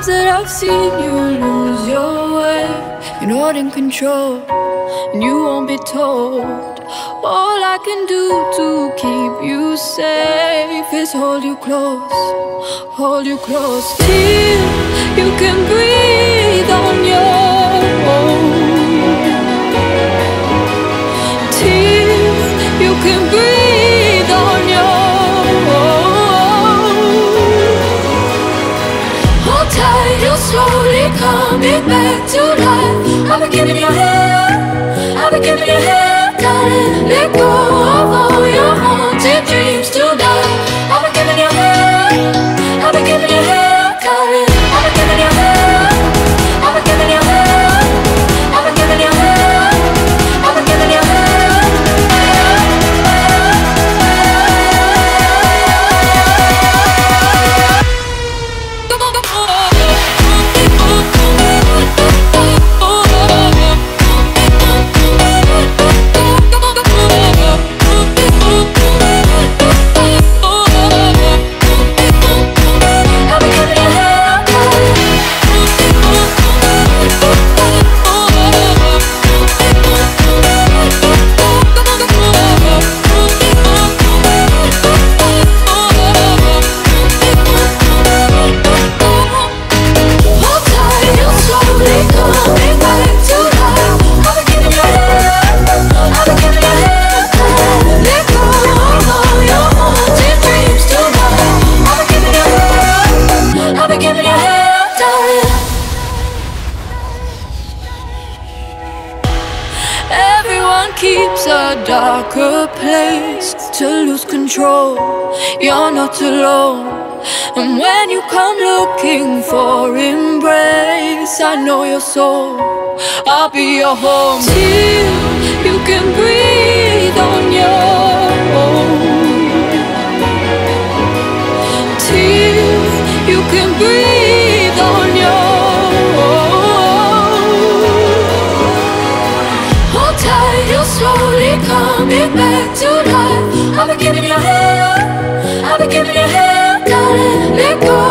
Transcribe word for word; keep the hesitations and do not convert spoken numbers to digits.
times that I've seen you lose your way. You're not in control, and you won't be told. All I can do to keep you safe is hold you close, hold you close till you can breathe on your own, till you can breathe on your own. Hold tight, you're slowly coming back to life. I've been giving you hell, I've been giving you hell. Gotta let go of all your haunted dreams tonight. I've been giving you hell, I've been giving you hell. Gotta, I've been giving you hell, I've been giving you hell, I've been giving you hell, I've been giving you hell. Keeps a darker place to lose control. You're not alone, and when you come looking for embrace, I know your soul, I'll be your home till you can breathe on your own, till you can breathe on your own. Hold tight, you're slowly coming back to life. I've been giving you hell, I've been giving you hell. Gotta let go